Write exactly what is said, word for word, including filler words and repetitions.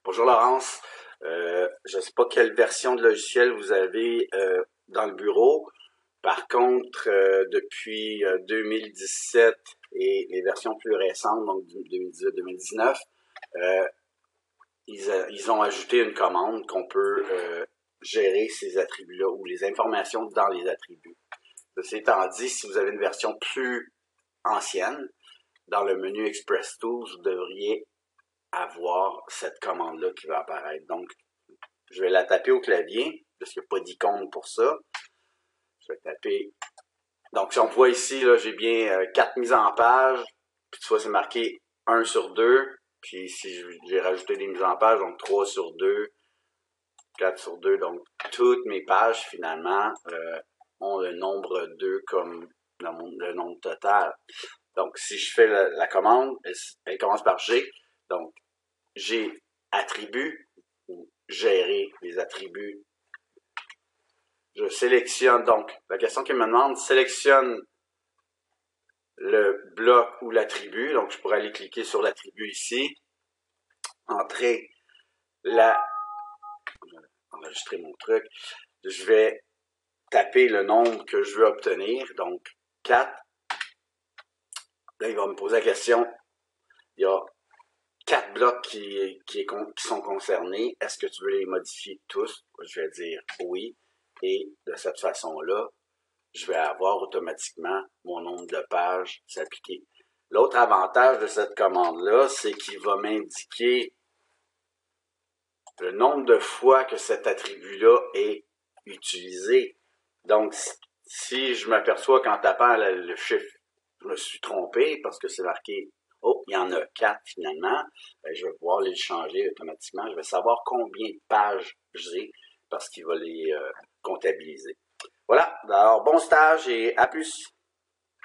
Bonjour Laurence, euh, je ne sais pas quelle version de logiciel vous avez euh, dans le bureau. Par contre, euh, depuis euh, deux mille dix-sept et les versions plus récentes, donc deux mille dix-huit deux mille dix-neuf, euh, ils, a, ils ont ajouté une commande qu'on peut euh, gérer ces attributs-là ou les informations dans les attributs. Ceci étant dit, si vous avez une version plus ancienne, dans le menu Express Tools, vous devriez avoir cette commande-là qui va apparaître. Donc, je vais la taper au clavier, parce qu'il n'y a pas d'icône pour ça. Je vais taper. Donc, si on voit ici, là, j'ai bien euh, quatre mises en page. Puis tu vois, c'est marqué un sur deux. Puis si j'ai rajouté des mises en page, donc trois sur deux, quatre sur deux. Donc, toutes mes pages, finalement, euh, ont le nombre deux comme le, le nombre total. Donc, si je fais la, la commande, elle, elle commence par G. Donc, G attribut ou gérer les attributs. Je sélectionne, donc, la question qu'il me demande, sélectionne le bloc ou l'attribut. Donc, je pourrais aller cliquer sur l'attribut ici. Entrer la... enregistrer mon truc. Je vais taper le nombre que je veux obtenir. Donc, quatre. Là, il va me poser la question. Il y a quatre blocs qui, qui, est, qui sont concernés. Est-ce que tu veux les modifier tous? Je vais dire oui. Et de cette façon-là, je vais avoir automatiquement mon nombre de pages s'appliquer. L'autre avantage de cette commande-là, c'est qu'il va m'indiquer le nombre de fois que cet attribut-là est utilisé. Donc, si je m'aperçois qu'en tapant le chiffre, je me suis trompé parce que c'est marqué « Oh, il y en a quatre finalement », ben, je vais pouvoir les changer automatiquement. Je vais savoir combien de pages j'ai parce qu'il va les euh, comptabiliser. Voilà, alors bon stage et à plus!